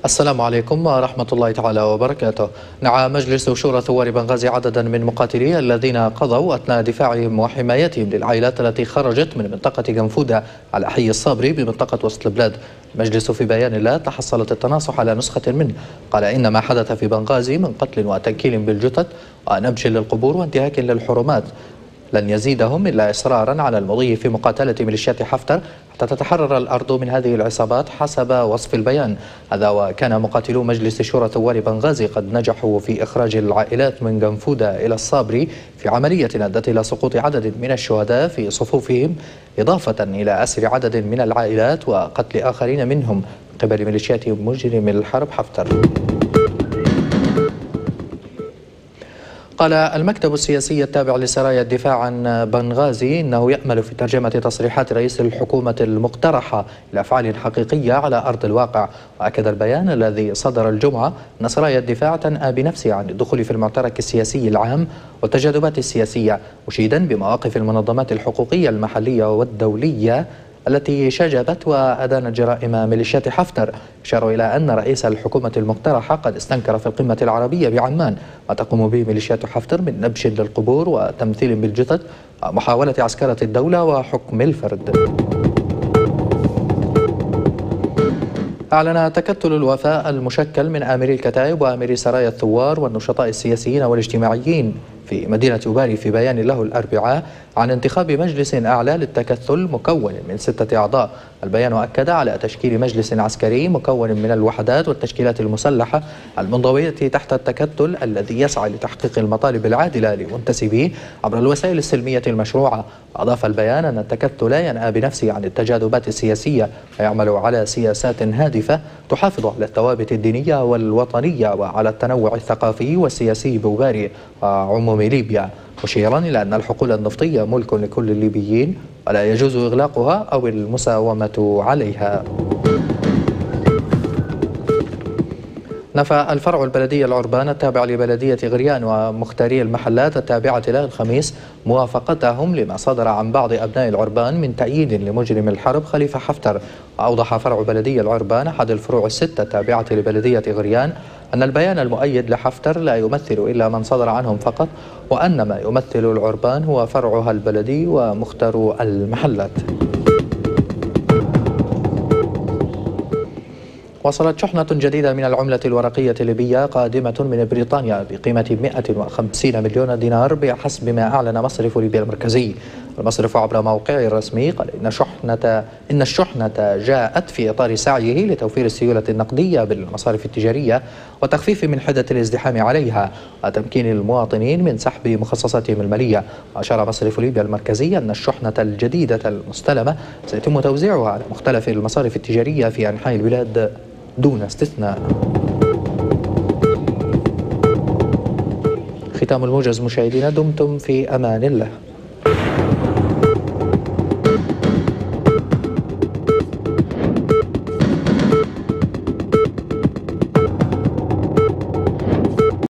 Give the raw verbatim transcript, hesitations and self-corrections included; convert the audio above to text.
السلام عليكم ورحمة الله تعالى وبركاته. نعى مجلس شورى ثوار بنغازي عددا من مقاتلي الذين قضوا أثناء دفاعهم وحمايتهم للعائلات التي خرجت من منطقة جنفودة على حي الصابري بمنطقة وسط البلاد. المجلس في بيان له تحصلت التناصح على نسخة منه، قال إن ما حدث في بنغازي من قتل وتنكيل بالجثث ونبش للقبور وانتهاك للحرمات لن يزيدهم إلا إصرارا على المضي في مقاتلة ميليشيات حفتر حتى تتحرر الأرض من هذه العصابات حسب وصف البيان هذا. وكان مقاتلو مجلس شورى ثوار بنغازي قد نجحوا في إخراج العائلات من جنفودة إلى الصابري في عملية أدت إلى سقوط عدد من الشهداء في صفوفهم، إضافة إلى أسر عدد من العائلات وقتل آخرين منهم من قبل ميليشيات مجرم الحرب حفتر. قال المكتب السياسي التابع لسرايا الدفاع عن بنغازي إنه يأمل في ترجمة تصريحات رئيس الحكومة المقترحة إلى أفعال حقيقية على أرض الواقع. وأكد البيان الذي صدر الجمعة أن سرايا الدفاع تنأى بنفسها عن الدخول في المعترك السياسي العام والتجاذبات السياسية، مشيدا بمواقف المنظمات الحقوقية المحلية والدولية التي شجبت وأدانت جرائم ميليشيات حفتر. أشاروا إلى أن رئيس الحكومة المقترحة قد استنكر في القمة العربية بعمان ما تقوم به ميليشيات حفتر من نبش للقبور وتمثيل بالجثث ومحاولة عسكرة الدولة وحكم الفرد. أعلن تكتل الوفاء المشكل من آمري الكتائب وآمري سرايا الثوار والنشطاء السياسيين والاجتماعيين في مدينة باري في بيان له الأربعاء عن انتخاب مجلس أعلى للتكتل مكون من ستة أعضاء. البيان أكد على تشكيل مجلس عسكري مكون من الوحدات والتشكيلات المسلحة المنضوية تحت التكتل الذي يسعى لتحقيق المطالب العادلة لمنتسبيه عبر الوسائل السلمية المشروعة. أضاف البيان أن التكتل ينأى بنفسه عن التجاذبات السياسية ويعمل على سياسات هادفة تحافظ على الثوابت الدينية والوطنية وعلى التنوع الثقافي والسياسي بوباري وعموم ليبيا، مشيرا إلى أن الحقول النفطية ملك لكل الليبيين ولا يجوز إغلاقها أو المساومة عليها. نفى الفرع البلدي العربان التابع لبلدية غريان ومختاري المحلات التابعة له الخميس موافقتهم لما صدر عن بعض أبناء العربان من تأييد لمجرم الحرب خليفة حفتر. وأوضح فرع بلدي العربان أحد الفروع الستة التابعة لبلدية غريان أن البيان المؤيد لحفتر لا يمثل إلا من صدر عنهم فقط، وأن ما يمثل العربان هو فرعها البلدي ومختار المحلات. وصلت شحنة جديدة من العملة الورقية الليبية قادمة من بريطانيا بقيمة مئة وخمسين مليون دينار بحسب ما أعلن مصرف ليبيا المركزي. المصرف عبر موقعه الرسمي قال إن شحنة إن الشحنة جاءت في إطار سعيه لتوفير السيولة النقدية بالمصارف التجارية وتخفيف من حدة الازدحام عليها وتمكين المواطنين من سحب مخصصاتهم المالية. وأشار مصرف ليبيا المركزي أن الشحنة الجديدة المستلمة سيتم توزيعها على مختلف المصارف التجارية في أنحاء البلاد دون استثناء. ختام الموجز مشاهدينا، دمتم في أمان الله.